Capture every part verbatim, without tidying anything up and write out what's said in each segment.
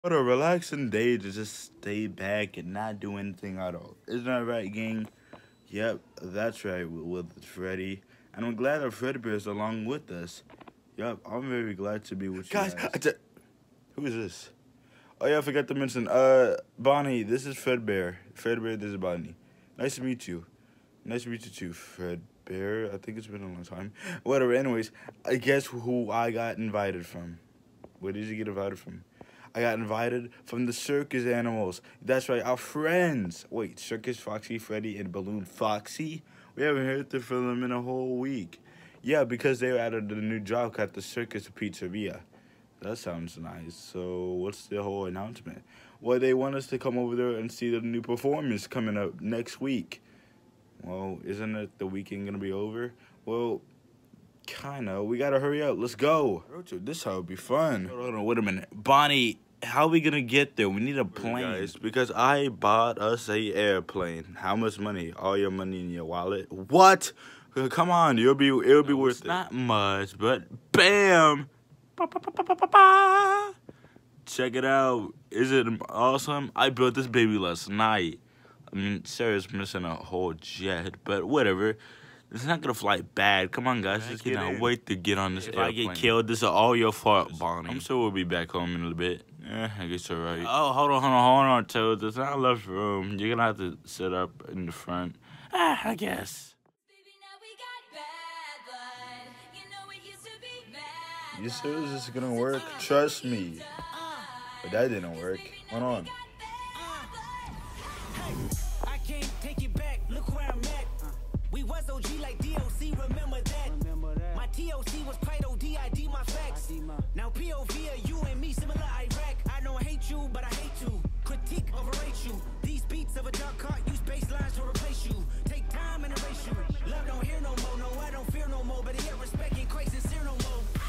What a relaxing day to just stay back and not do anything at all. Isn't that right, gang? Yep, that's right, with Freddy. And I'm glad that Freddy Bear is along with us. Yep, I'm very glad to be with you guys. Guys, t- who is this? Oh yeah, I forgot to mention. Uh, Bonnie, this is Fred Bear. Fred Bear, this is Bonnie. Nice to meet you. Nice to meet you too, Fred Bear. I think it's been a long time. Whatever. Anyways, I guess who I got invited from. Where did you get invited from? I got invited from the circus animals. That's right, our friends. Wait, Circus Foxy, Freddy, and Balloon Foxy? We haven't heard from them in a whole week. Yeah, because they added a new job at the Circus Pizzeria. That sounds nice. So what's the whole announcement? Well, they want us to come over there and see the new performance coming up next week. Well, isn't it the weekend going to be over? Well, kind of. We got to hurry up. Let's go. This how would be fun. Hold on, wait a minute. Bonnie, how are we going to get there? We need a plane. Guys, because I bought us a airplane. How much money? All your money in your wallet? What? Come on. It'll be, it'll be no, worth it. Not much, but bam. Ba, ba, ba, ba, ba, ba. Check it out. Is it awesome? I built this baby last night. I mean, Sarah's missing a whole jet, but whatever. It's not gonna fly bad. Come on, guys. Just cannot wait to get on this if airplane. If I get killed, this is all your fault, Bonnie. I'm sure we'll be back home in a little bit. Eh, I guess you're right. Oh, hold on, hold on, hold on, Toad. There's not enough room. You're gonna have to sit up in the front. Ah, I guess. You sure this is gonna work? Trust me. But that didn't work. Hold on. I can't take it back. Look where I'm at. We was O G like D O C. Remember that? My T O C was quite O D. I D my facts. Now P O V are you and me similar Iraq. I don't hate you, but I hate to critique, overrate you. These beats of a dark cart use bass lines to replace you. Take time and erase you. Love don't hear no more. No, I don't fear no more. But yet respect ain't quite sincere no more.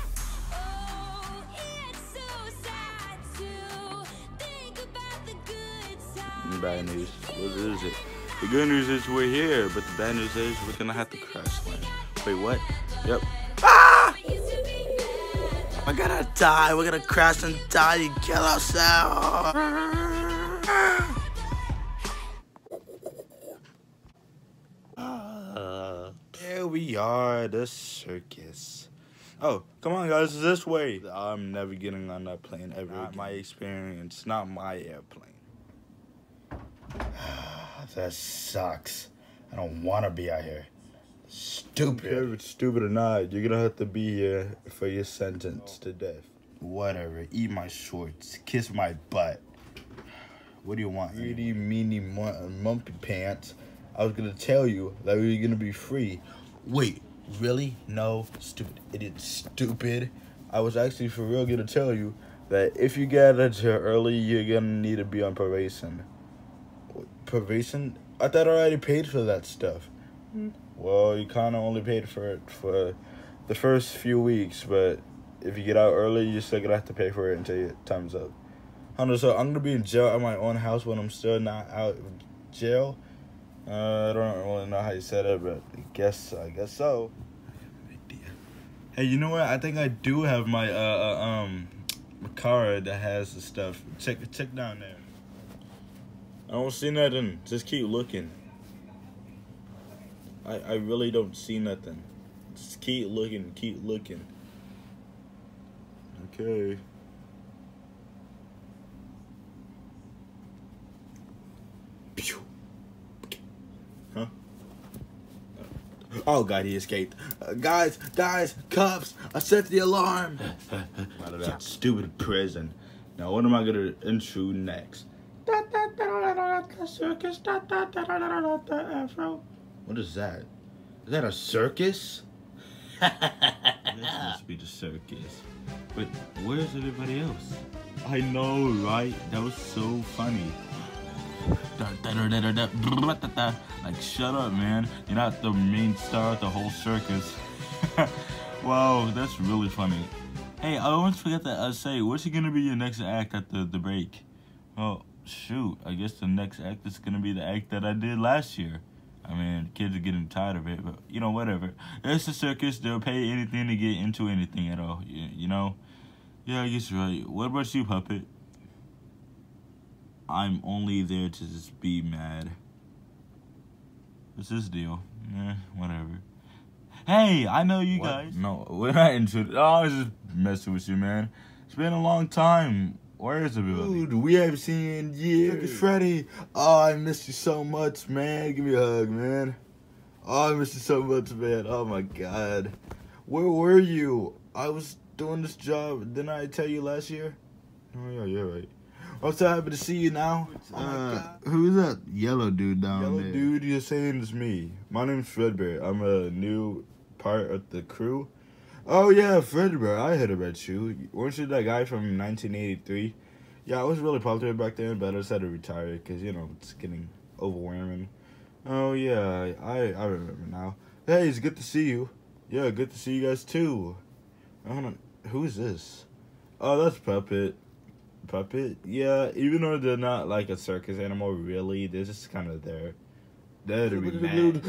Bad news. What is it? The good news is we're here, but the bad news is we're gonna have to crash land. Wait, what? Yep. Ah! We're gonna die. We're gonna crash and die and kill ourselves. Uh, there we are, the circus. Oh, come on, guys, it's this way. I'm never getting on that plane ever. Not my experience, not my airplane. That sucks. I don't want to be out here. Stupid. If it's stupid or not, you're going to have to be here for your sentence to death. Whatever. Eat my shorts. Kiss my butt. What do you want? Itty, meeny, mumpy pants. I was going to tell you that we were going to be free. Wait, really? No. Stupid idiot. Stupid. I was actually for real going to tell you that if you get out here early, you're going to need to be on probation. Probation? I thought I already paid for that stuff. Mm. Well, you kind of only paid for it for the first few weeks, but if you get out early, you're still going to have to pay for it until your time's up. Hunter, so I'm going to be in jail at my own house when I'm still not out of jail. Uh, I don't really know how you said it, but I guess, I guess so. Hey, you know what? I think I do have my, uh, uh um, my car that has the stuff. Check, check down there. I don't see nothing. Just keep looking. I I really don't see nothing. Just keep looking. Keep looking. Okay. Huh? Oh God, he escaped. Uh, guys, guys, cops! I set the alarm. Out of that stupid prison. Now, what am I gonna intrude next? Circus. Afro. What is that? Is that a circus? This must be the circus. But where's everybody else? I know, right? That was so funny. Like, shut up, man. You're not the main star of the whole circus. Wow, that's really funny. Hey, I almost forgot to uh, say, what's gonna be your next act at the, the break? Well, shoot, I guess the next act is gonna be the act that I did last year. I mean, kids are getting tired of it, but, you know, whatever. It's a circus. They'll pay anything to get into anything at all, you, you know? Yeah, I guess you're right. What about you, Puppet? I'm only there to just be mad. What's this deal? Eh, whatever. Hey, I know you what? guys. No, we're not into it. Oh, I was just messing with you, man. It's been a long time. Where is the building? Dude, we haven't seen in years. Freddy. Oh, I missed you so much, man. Give me a hug, man. Oh, I missed you so much, man. Oh, my God. Where were you? I was doing this job. Didn't I tell you last year? Oh, yeah, you're right. I'm so happy to see you now. Oh uh, who's that yellow dude down yellow there? Yellow dude, you're saying it's me. My name's Freddy. I'm a new part of the crew. Oh, yeah, Freddy. I had a red shoe. Weren't you that guy from nineteen eighty-three? Yeah, I was really popular back then, but I just had to retire because, you know, it's getting overwhelming. Oh, yeah, I, I remember now. Hey, it's good to see you. Yeah, good to see you guys, too. I don't know. Who's this? Oh, that's Puppet. Puppet? Yeah, even though they're not like a circus animal, really, they're just kind of there. There to be mad.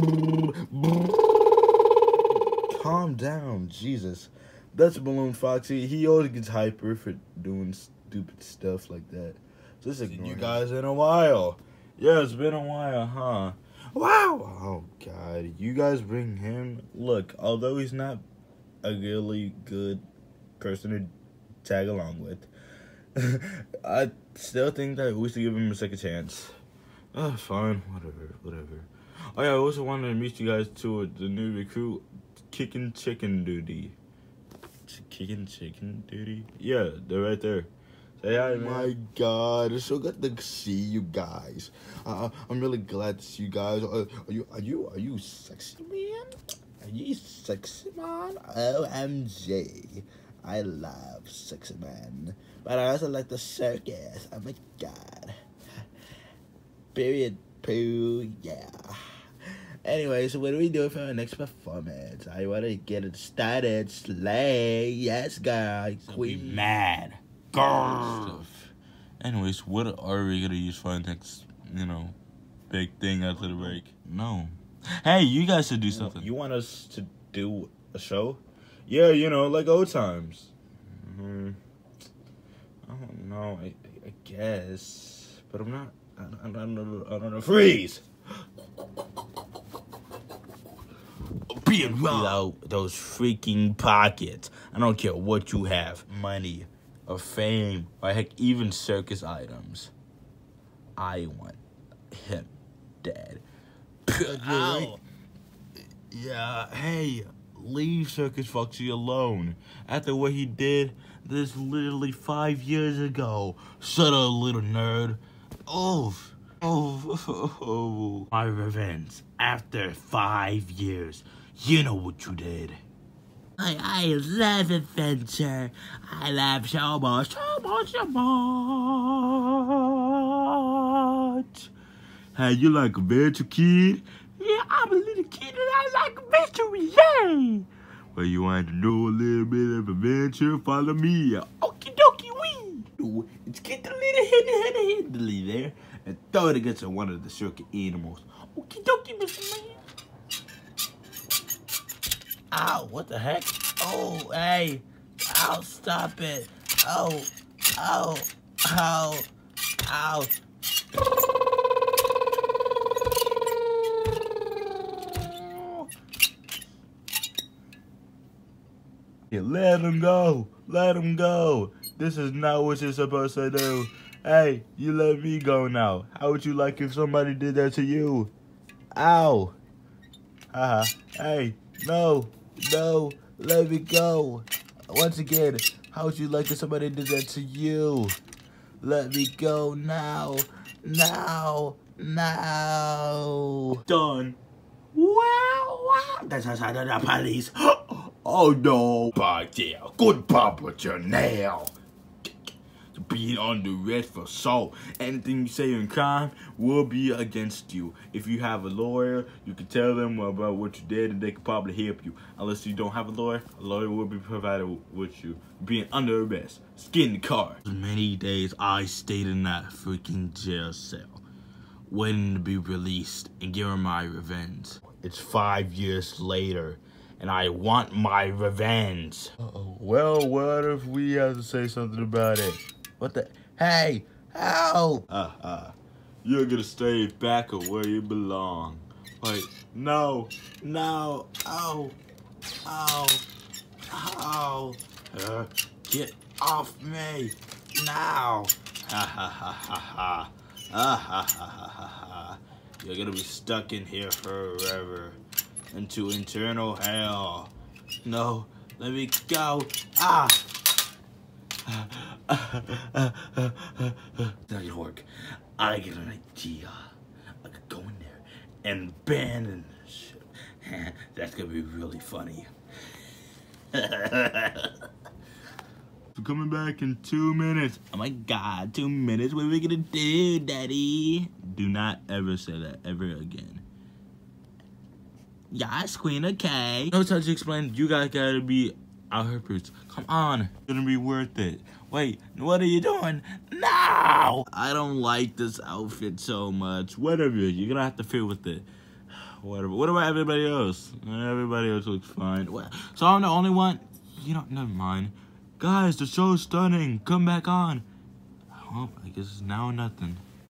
Calm down, Jesus. That's Balloon Foxy. He always gets hyper for doing stupid stuff like that. Just ignore you guys in a while. Yeah, it's been a while, huh? Wow. Oh, God. You guys bring him? Look, although he's not a really good person to tag along with, I still think that we should give him a second chance. Oh, fine. Whatever. Whatever. Oh, yeah, I also wanted to meet you guys, too, the new recruit, Kicking Chicken Duty. Kicking Chicken Duty? Yeah, they're right there. Say hi, man. My God, it's so good to see you guys. Uh, I'm really glad to see you guys. Uh, are you, are you, are you sexy, man? Are you sexy, man? O M G. I love sexy men. But I also like the circus. Oh my God. Period. Poo. Yeah. Anyway, so what are we doing for our next performance? I want to get it started. Slay. Yes, guys. So Queen. Be mad. Grrr. Anyways, what are we going to use for our next, you know, big thing after the break? No. Hey, you guys should do something. You want us to do a show? Yeah, you know, like old times. Mm-hmm. I don't know. I, I guess, but I'm not. I, I, I don't know. I don't know. Freeze! Being without those freaking pockets. I don't care what you have, money, or fame, or heck, even circus items. I want him dead. Ow. Yeah. Hey. Leave Circus Foxy alone. After what he did this literally five years ago. Shut up, little nerd. Oh, oh, oh, oh. My revenge. After five years. You know what you did. I, I love adventure. I love so much, so much, so much. Hey, you like adventure, kid? Yeah, I'm a little kid and I like adventure, yay! Well, you want to know a little bit of adventure? Follow me. Okie dokie wee! Let's get the little henny henny henny there and throw it against one of the circuit animals. Okie dokie, Mister Man. Ow, what the heck? Oh, hey. Ow, stop it. Oh, oh, oh, ow. Yeah, let him go. Let him go. This is not what you're supposed to do. Hey, you let me go now. How would you like if somebody did that to you? Ow. Haha. Hey, no. No. Let me go. Once again, how would you like if somebody did that to you? Let me go now. Now. Now. Done. Wow, wow. That's outside of the police. Oh no. But yeah, good papa now. Being on the arrest for assault. Anything you say in crime will be against you. If you have a lawyer, you can tell them about what you did and they can probably help you. Unless you don't have a lawyer, a lawyer will be provided with you. Being under arrest. Get in the car. Many days I stayed in that freaking jail cell, waiting to be released and given my revenge. It's five years later, and I want my revenge. Uh-oh. Well, what if we have to say something about it? What the? Hey, Help! Ah, ah. You're gonna stay back where you belong. Wait, no, no, oh, oh, oh. Uh, get off me now! Ha ha ha ha ha. Ah ha ha ha ha ha. You're gonna be stuck in here forever. Into internal hell. No, let me go. Ah! Not gonna work. I get an idea. I could go in there and abandon the ship. That's gonna be really funny. We're coming back in two minutes. Oh my god, two minutes? What are we gonna do, Daddy? Do not ever say that ever again. Yes, Queen, okay. No time to explain. You guys gotta be our helpers. Come on. It's gonna be worth it. Wait, what are you doing? No! I don't like this outfit so much. Whatever, you're gonna have to feel with it. Whatever. What about everybody else? Everybody else looks fine. So I'm the only one? You don't, never mind. Guys, the show's stunning. Come back on. Well, I guess it's now or nothing.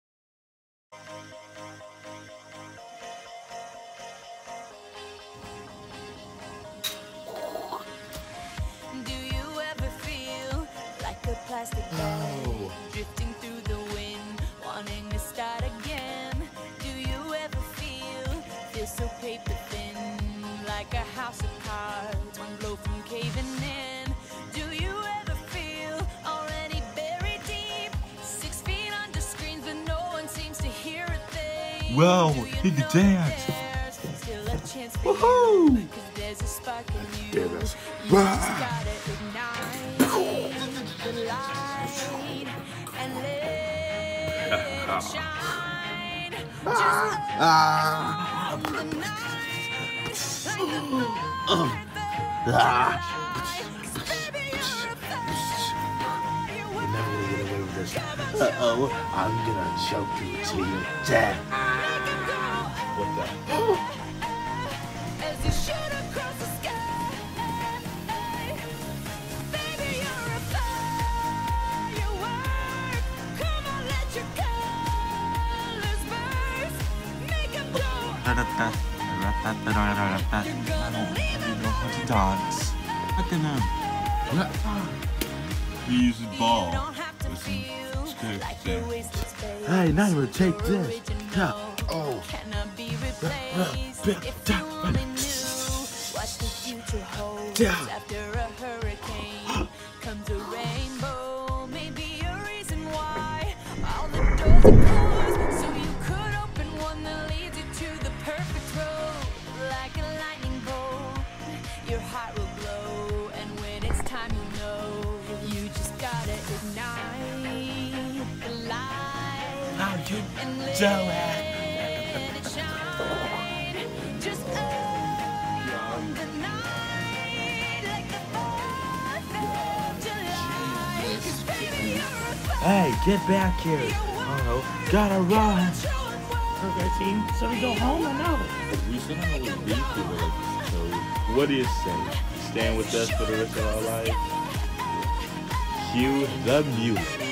Plastic bag, oh. Drifting through the wind, wanting to start again. Do you ever feel, feel so paper thin, like a house of cards, one blow from caving in? Do you ever feel already buried deep, six feet under screens, but no one seems to hear a thing? Wow, he can dance. Still a chance for woohoo! you, 'cause there's a spark in you. You just gotta ignite the light and let it shine. Just ah. on the night, like the Oh. ah. You're never gonna get away with this. Uh-oh, I'm gonna choke you till you're dead. What the? As you shoot across the sky. I don't know how to dance. Look at him. He uses ball. Hey, now you take this. Yeah. Oh. Yeah. After a hurricane comes a rainbow. Maybe a reason why all the doors are closed, so you could open one that leads you to the perfect road. Like a lightning bolt, your heart will glow, and when it's time, you know you just gotta ignite the light. How you and do let it? it shine. Just on the night, like the fourth of July. 'Cause baby, you're a fire. Hey, get back here. Oh, gotta run. Okay, team, so we go home or no? We still don't know what these people like this, so what do you say? Stand with us for the rest of our lives? Cue the music.